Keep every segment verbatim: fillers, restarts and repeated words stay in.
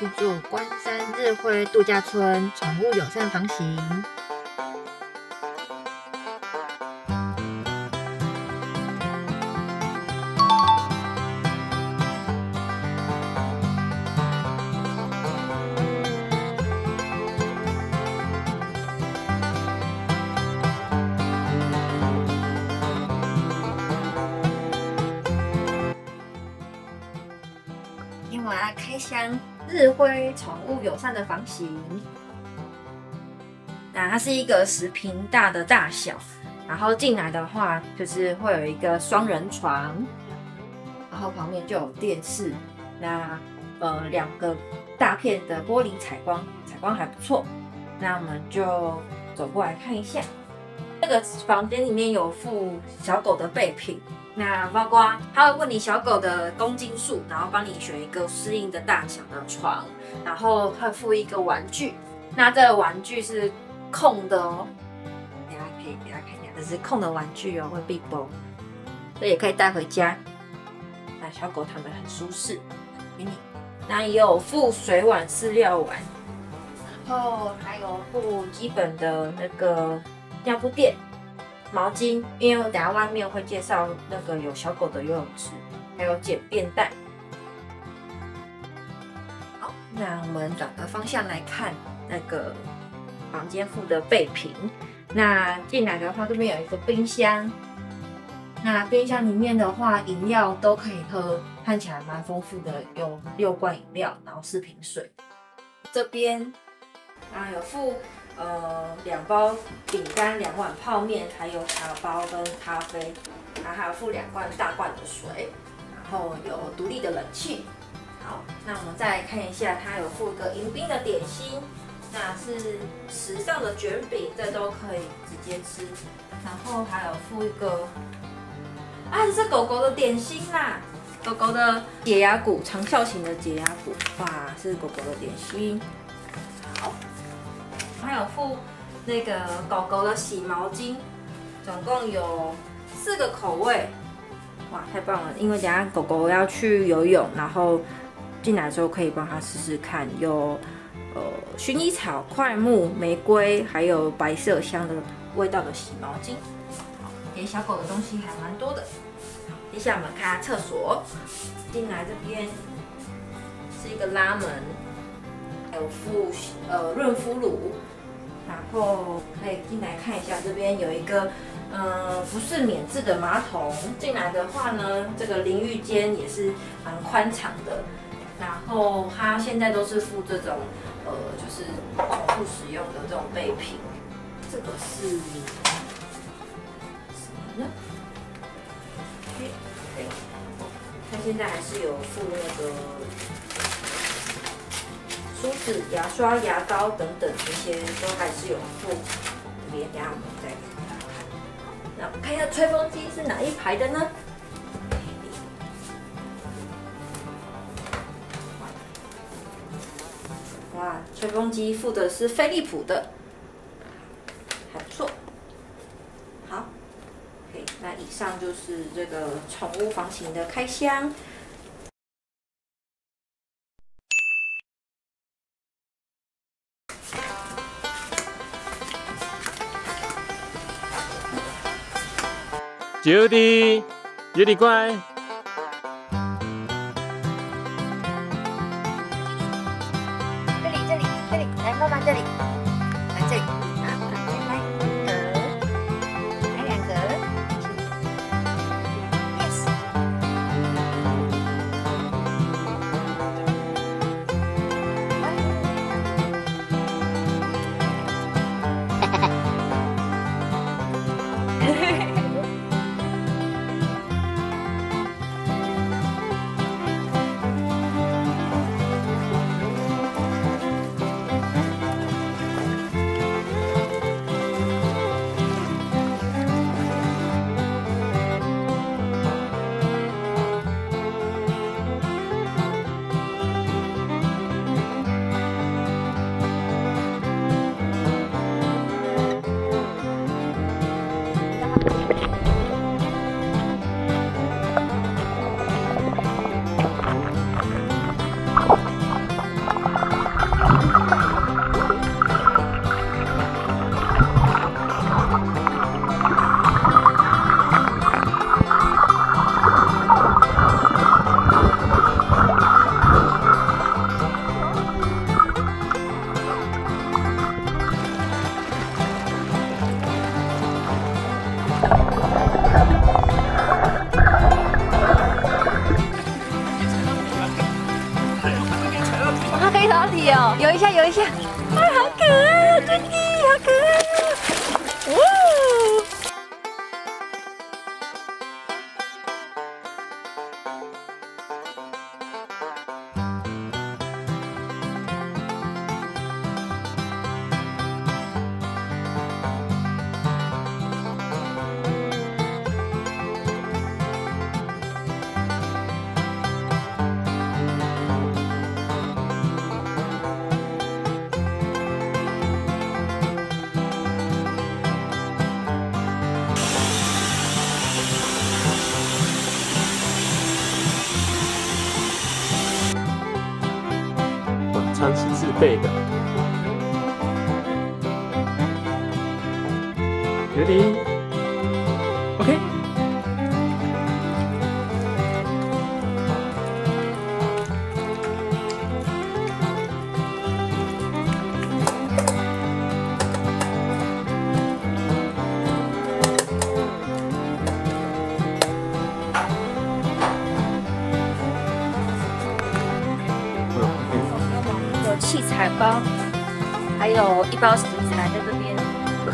住关山日晖度假村宠物友善房型。今天我要开箱日晖宠物友善的房型。那它是一个十平大的大小，然后进来的话就是会有一个双人床，然后旁边就有电视。那呃两个大片的玻璃采光，采光还不错。那我们就走过来看一下。这个房间里面有附小狗的备品。那包括他会问你小狗的公斤数，然后帮你选一个适应的大小的床，然后会附一个玩具。那这个玩具是空的哦，大家可以给大家看一下，这是空的玩具哦，会闭包，这也可以带回家。那小狗躺得很舒适，给你。那也有附水碗、饲料碗，然后还有附基本的那个尿布垫。毛巾，因为我等下外面会介绍那个有小狗的游泳池，还有简便袋。好，那我们转个方向来看那个房间附的备品。那进来的话，这边有一个冰箱。那冰箱里面的话，饮料都可以喝，看起来蛮丰富的，有六罐饮料，然后四瓶水。这边啊有附。呃，两包饼干、两碗泡面，还有茶包跟咖啡，然后还有附两罐大罐的水，然后有独立的冷气。好，那我们再来看一下，它有附一个迎宾的点心，那是时尚的卷饼，这都可以直接吃。然后还有附一个，啊，这是狗狗的点心啦，狗狗的解压骨，长效型的解压骨，哇，是狗狗的点心。好。还有附那个狗狗的洗毛巾，总共有四个口味，哇，太棒了！因为等下狗狗要去游泳，然后进来之后可以帮它试试看，有呃薰衣草、快木、玫瑰，还有白麝香的味道的洗毛巾。好，给小狗的东西还蛮多的。接下来我们看下厕所，进来这边是一个拉门，还有附呃润肤乳。然后可以进来看一下，这边有一个，呃，不是免治的马桶。进来的话呢，这个淋浴间也是蛮宽敞的。然后它现在都是附这种，呃，就是宠物使用的这种备品。这个是什么呢？哎哎，它现在还是有附那个。梳子、牙刷、牙膏等等，这些都还是有附。这边等下我们再给大家看。那我们看一下吹风机是哪一排的呢？哇，吹风机附的是飞利浦的，还不错。好 ，OK， 那以上就是这个宠物房型的开箱。 Judy， Judy 乖。 这里，这里，这里，来妈妈这里，来这里，啊，来来格，来两格 ，yes。 里哦，游一下，游一下，啊，好可爱哦，弟弟，好可爱哦！哇！ 晚餐是自备的。Ready? OK。 有器材包，还有一包食材在这边。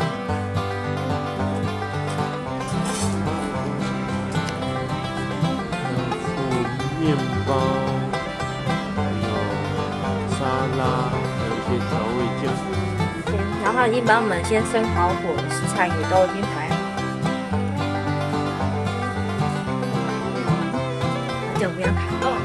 附面包，还有沙拉，还有一些调味酱。 先，然后已经把我们先生好火的食材也都已经摆好。那就不要开动。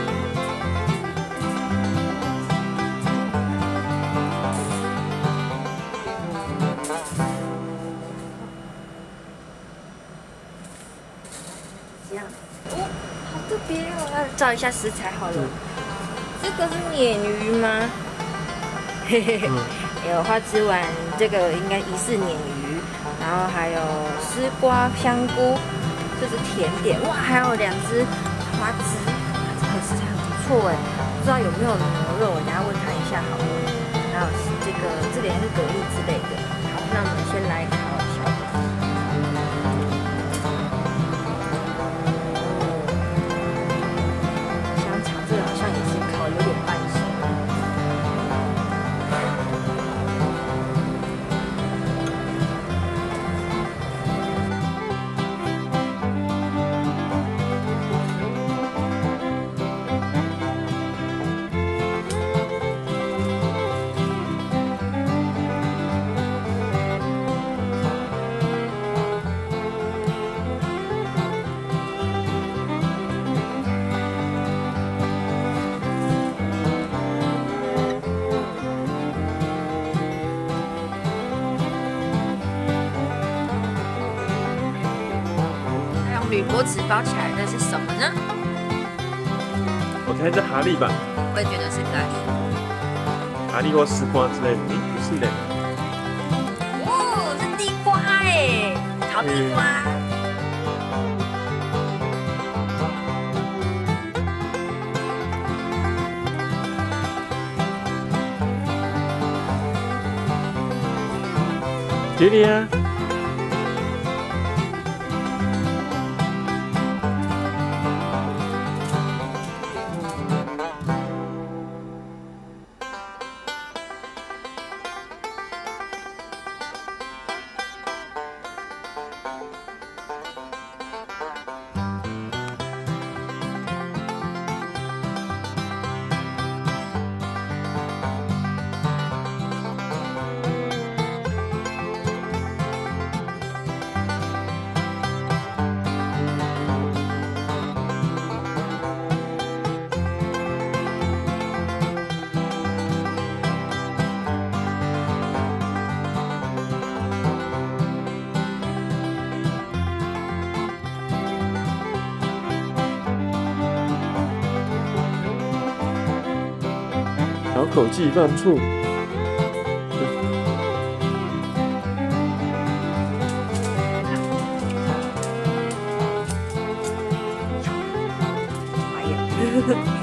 这样，哦，好特别哦！来照一下食材好了。这个是鲶鱼吗？嘿嘿嘿，有花枝丸，这个应该疑似鲶鱼，然后还有丝瓜、香菇，这是甜点。哇，还有两只花枝，这个食材很不错哎，不知道有没有牛肉，我等下问他一下好了。还有这个，这个也是蛤蜊之类的。好，那我们先来烤小火。香肠这个好像也是烤有点半熟。铝箔纸包起来的是什么呢？ 我猜是蛤蜊吧， 我也觉得是蛤蜊。 蛤蜊或丝瓜之类的。诶，不是的。 哦，是地瓜哎，烤地瓜。 杰里啊。小口记犯醋。 哎呀。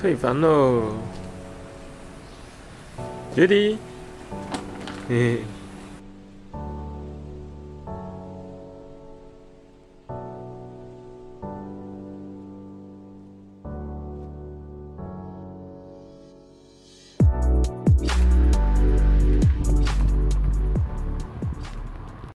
退房喽，弟弟，嘿嘿。